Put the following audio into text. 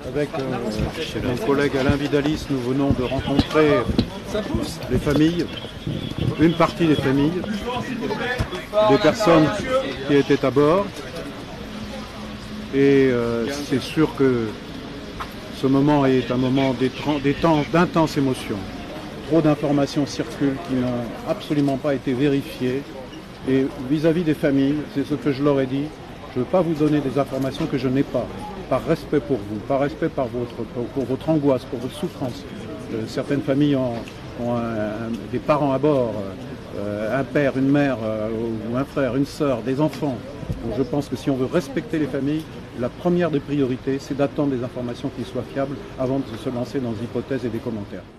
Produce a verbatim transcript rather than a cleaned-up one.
Avec euh, mon collègue Alain Vidalis, nous venons de rencontrer les familles, une partie des familles, des personnes qui étaient à bord. Et euh, c'est sûr que ce moment est un moment d'intense émotion. Trop d'informations circulent qui n'ont absolument pas été vérifiées. Et vis-à-vis des familles, c'est ce que je leur ai dit, je ne veux pas vous donner des informations que je n'ai pas, par respect pour vous, par respect par votre, pour, pour votre angoisse, pour votre souffrance. Euh, certaines familles ont, ont un, un, des parents à bord, euh, un père, une mère, euh, ou un frère, une sœur, des enfants. Donc je pense que si on veut respecter les familles, la première des priorités, c'est d'attendre des informations qui soient fiables avant de se lancer dans des hypothèses et des commentaires.